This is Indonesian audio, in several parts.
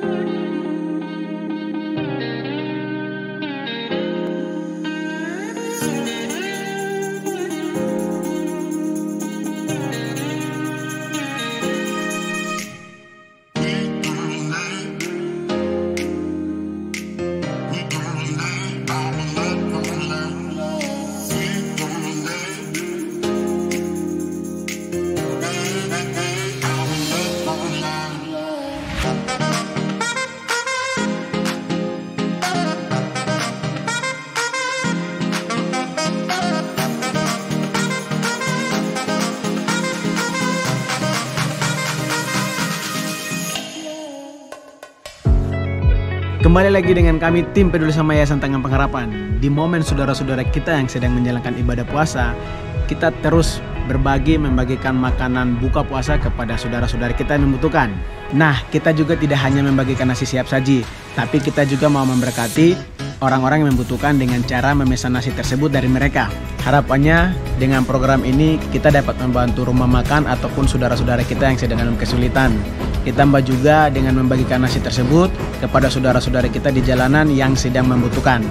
Kembali lagi dengan kami tim Peduli Sama Yayasan Tangan Pengharapan. Di momen saudara-saudara kita yang sedang menjalankan ibadah puasa, kita terus berbagi membagikan makanan buka puasa kepada saudara-saudara kita yang membutuhkan. Nah, kita juga tidak hanya membagikan nasi siap saji, tapi kita juga mau memberkati orang-orang yang membutuhkan dengan cara memesan nasi tersebut dari mereka. Harapannya dengan program ini kita dapat membantu rumah makan ataupun saudara-saudara kita yang sedang dalam kesulitan. Ditambah juga dengan membagikan nasi tersebut kepada saudara-saudara kita di jalanan yang sedang membutuhkan.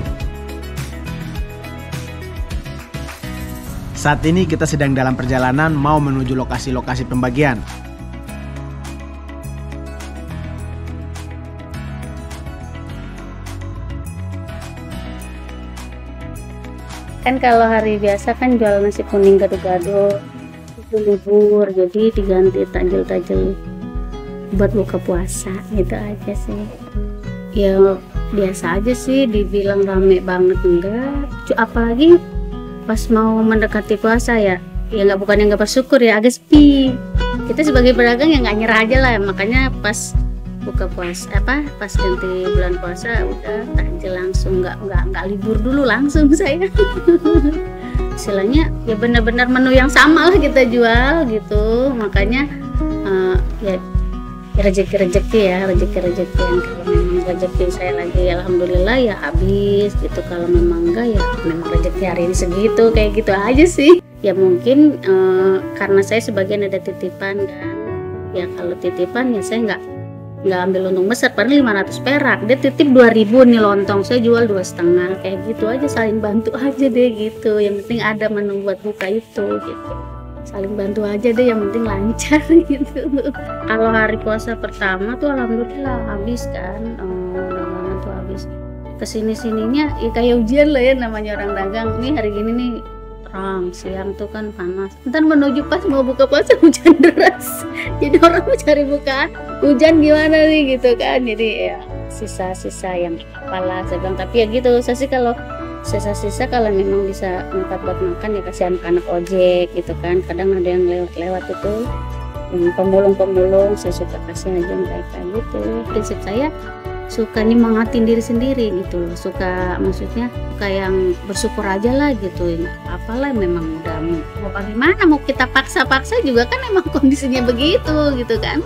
Saat ini kita sedang dalam perjalanan mau menuju lokasi-lokasi pembagian. Kan kalau hari biasa kan jual nasi kuning gado-gado, itu libur, jadi diganti tajil-tajil buat buka puasa, gitu aja sih. Ya biasa aja sih, dibilang rame banget enggak, apalagi pas mau mendekati puasa ya nggak, bukannya nggak bersyukur ya, agak sepi. Kita sebagai pedagang ya nggak nyerah aja lah, makanya pas buka puasa pas ganti bulan puasa udah takjil langsung, nggak libur dulu, langsung saya. Istilahnya ya benar-benar menu yang sama lah kita jual gitu, makanya ya rezeki yang kalau memang rezeki saya lagi alhamdulillah ya habis gitu, kalau memang enggak ya memang rezeki hari ini segitu, kayak gitu aja sih. Ya mungkin karena saya sebagian ada titipan kan, ya kalau titipan ya saya nggak ambil untung besar, padahal 500 perak, dia titip 2000 nih lontong, saya jual 2,5, kayak gitu aja, saling bantu aja deh gitu, yang penting ada menu buat buka itu gitu, saling bantu aja deh, yang penting lancar gitu. Kalau hari puasa pertama tuh alhamdulillah habis kan, dagangan tuh habis. Kesini-sininya ya kayak ujian lah ya, namanya orang dagang, nih hari gini nih terang, siang tuh kan panas, ntar menuju pas mau buka puasa hujan deras, jadi orang mau cari bukaan, hujan gimana nih gitu kan, jadi ya sisa-sisa yang apalah saya bilang. Tapi ya gitu, saya sih kalau sisa-sisa kalau memang bisa tempat buat makan ya kasih anak-anak ojek gitu kan, kadang ada yang lewat-lewat itu pemulung-pemulung, saya suka kasih aja mereka gitu. Prinsip saya suka nyemangatin diri sendiri gitu loh, suka maksudnya kayak yang bersyukur aja lah gitu, apalah memang udah mau bagaimana, mau kita paksa-paksa juga kan emang kondisinya begitu gitu kan.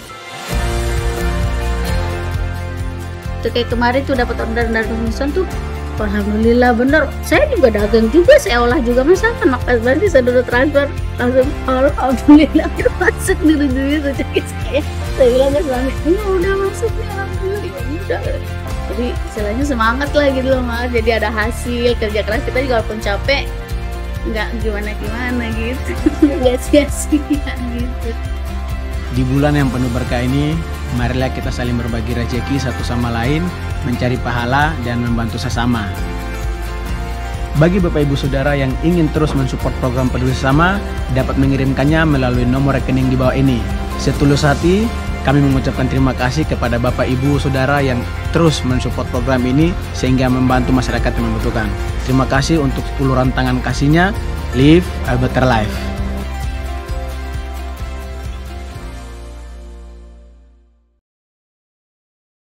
Tuh kayak kemarin tuh dapat order dari Indonesia tuh, alhamdulillah bener, saya juga dagang juga, saya olah juga masakan, makanya berarti saya dulu transfer langsung alhamdulillah masuk di duit rezeki saya bilang ke suami, udah masuk nih alhamdulillah, udah. Jadi istilahnya semangat lah gitu loh Mas, jadi ada hasil kerja keras kita juga walaupun capek nggak gimana gitu, nggak sia-sia gitu. Di bulan yang penuh berkah ini, marilah kita saling berbagi rezeki satu sama lain, mencari pahala dan membantu sesama. Bagi Bapak Ibu Saudara yang ingin terus mensupport program Peduli Sesama, dapat mengirimkannya melalui nomor rekening di bawah ini. Setulus hati, kami mengucapkan terima kasih kepada Bapak Ibu Saudara yang terus mensupport program ini sehingga membantu masyarakat yang membutuhkan. Terima kasih untuk uluran tangan kasihnya. Live a better life.